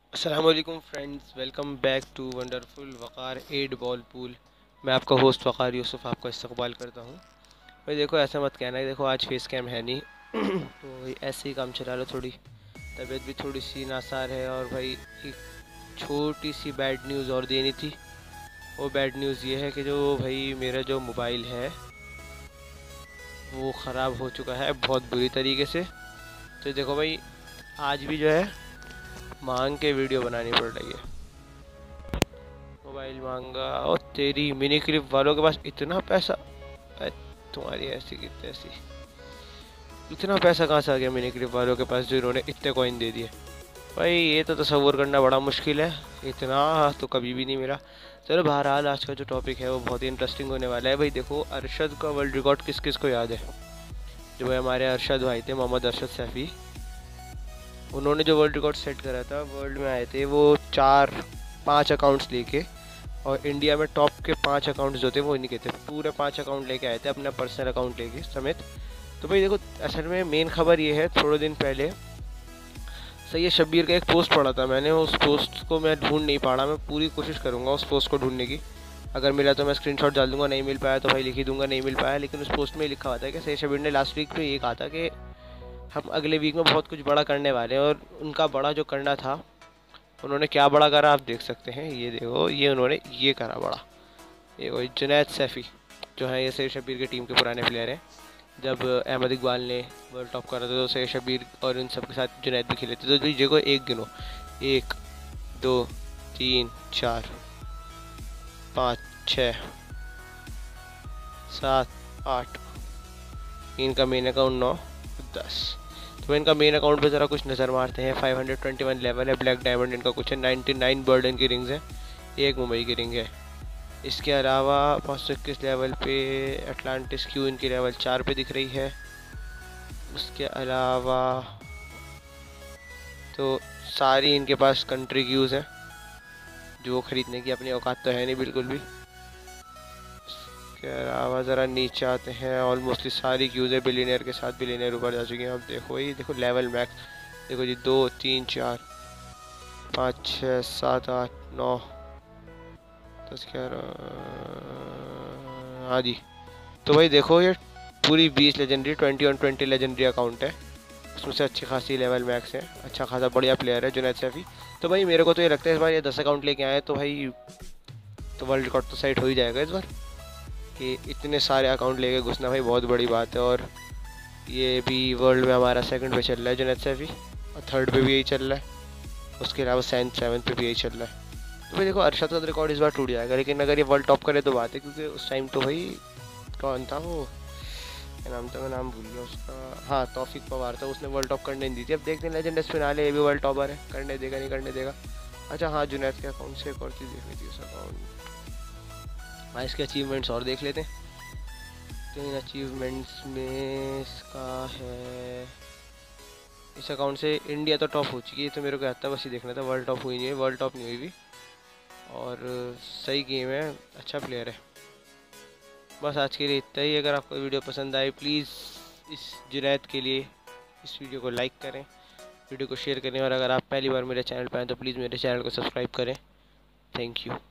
अस्सलाम वालेकुम friends, welcome back to wonderful Waqar 8 ball pool. मैं आपका होस्ट वक़ार यूसुफ आपका इस्तकबाल करता हूँ। भाई देखो, ऐसा मत कहना कि देखो आज फेस कैम है नहीं तो भाई ऐसे ही काम चला लो। थोड़ी तबीयत भी थोड़ी सी नासार है और भाई एक छोटी सी बैड न्यूज़ और देनी थी। वो बैड न्यूज़ ये है कि जो भाई मेरा जो मोबाइल है वो ख़राब हो चुका है बहुत बुरी तरीके से। तो देखो भाई, आज भी जो है मांग के वीडियो बनानी पड़ रही है। मोबाइल मांगा और तेरी मिनी क्लिप वालों के पास इतना पैसा। अ, तुम्हारी ऐसी की तैसी, इतना पैसा कहाँ से आ गया मिनी क्लिप वालों के पास जो इन्होंने इतने कॉइन दे दिए। भाई ये तो तसव्वुर करना बड़ा मुश्किल है, इतना तो कभी भी नहीं मिला। चलो बहरहाल, आज का जो टॉपिक है वो बहुत ही इंटरेस्टिंग होने वाला है। भाई देखो, अरशद का वर्ल्ड रिकॉर्ड किस किस को याद है? जो भाई हमारे अरशद भाई थे, मोहम्मद अरशद सैफ़ी, उन्होंने जो वर्ल्ड रिकॉर्ड सेट करा था, वर्ल्ड में आए थे वो 4-5 अकाउंट्स लेके। और इंडिया में टॉप के 5 अकाउंट्स जो थे वो इन्हीं के थे। पूरे 5 अकाउंट लेके आए थे, अपना पर्सनल अकाउंट लेके समेत। तो भाई देखो, असल में मेन खबर ये है, थोड़े दिन पहले सैयद शब्बीर का एक पोस्ट पढ़ा था मैंने। उस पोस्ट को मैं ढूंढ नहीं पा रहा, मैं पूरी कोशिश करूँगा उस पोस्ट को ढूंढने की। अगर मिला तो मैं स्क्रीनशॉट डाल दूंगा, नहीं मिल पाया तो भाई लिख ही दूंगा नहीं मिल पाया। लेकिन उस पोस्ट में लिखा हुआ था कि सैयद शब्बीर ने लास्ट वीक में ये कहा था कि हम अगले वीक में बहुत कुछ बड़ा करने वाले हैं। और उनका बड़ा जो करना था, उन्होंने क्या बड़ा करा आप देख सकते हैं। ये देखो, ये उन्होंने ये करा बड़ा। ये वही जुनैद सैफ़ी जो है, ये सैयद शब्बीर की टीम के पुराने प्लेयर हैं। जब अहमद इकबाल ने वर्ल्ड टॉप करा था तो सैयद शब्बीर और इन सब के साथ जुनैद भी खेले थे। तो जी देखो, एक गिनो, 1 2 3 4 5 6 7 8, इनका मेन अकाउंट 9 10। तो इनका मेन अकाउंट पे ज़रा कुछ नज़र मारते हैं। 521 लेवल है, ब्लैक डायमंड इनका कुछ है, 99 बर्ड इनकी रिंग्स है, एक मुंबई की रिंग है। इसके अलावा 521 लेवल पे अटलांटिस क्यू इनकी लेवल 4 पे दिख रही है। उसके अलावा तो सारी इनके पास कंट्री क्यूज़ हैं जो खरीदने की अपनी औकात तो है नहीं बिल्कुल भी। इसके अलावा ज़रा नीचे आते हैं, ऑलमोस्टली सारी क्यूज़ है बिलीनियर के साथ, बिलीनियर ऊपर जा चुकी हैं। अब देखो, ये देखो लेवल मैक्स, देखो जी 2 3 4 5 6 7 8 9 10 11। हाँ जी। तो भाई देखो, ये पूरी 20 लेजेंडरी, 20 लेजेंडरी अकाउंट है। उसमें से अच्छी खासी लेवल मैक्स है, अच्छा खासा बढ़िया प्लेयर है जुनैद सैफ़ी। तो भाई मेरे को तो ये लगता है इस बार ये 10 अकाउंट लेके आए तो भाई तो वर्ल्ड रिकॉर्ड तो सेट हो ही जाएगा इस बार। कि इतने सारे अकाउंट लेके घुसना भाई बहुत बड़ी बात है। और ये भी वर्ल्ड में हमारा सेकंड पे चल रहा है जुनैद सैफ़ी, और थर्ड पे भी यही चल रहा है। उसके अलावा सेवन्थ पे भी यही चल रहा है। तो भाई देखो, अरशद का रिकॉर्ड इस बार टूट जाएगा। लेकिन अगर ये वर्ल्ड टॉप करे तो बात है, क्योंकि उस टाइम तो भाई कौन था वो, क्या नाम था, मैं नाम भूल गया उसका। हाँ, तौफीक पवार था, उसने वर्ल्ड टॉप करने नहीं दी थी। अब देखते हैं लेजेंड फिनाले, ये भी वर्ल्ड टॉपर है, करने देगा नहीं करने देगा। अच्छा हाँ, जुनैद के अकाउंट से एक और चीज़ देखनी थी, उस अकाउंट। हाँ, इसके अचीवमेंट्स और देख लेते हैं। तो इन अचीवमेंट्स में इसका है, इस अकाउंट से इंडिया तो टॉप हो चुकी है, तो मेरे को आता बस ये देखना था, वर्ल्ड टॉप हुई नहीं है, वर्ल्ड टॉप नहीं हुई भी। और सही गेम है, अच्छा प्लेयर है। बस आज के लिए इतना ही। अगर आपको वीडियो पसंद आए, प्लीज़ इस जुनैद के लिए इस वीडियो को लाइक करें, वीडियो को शेयर करें। और अगर आप पहली बार मेरे चैनल पर आएँ तो प्लीज़ मेरे चैनल को सब्सक्राइब करें। Thank you.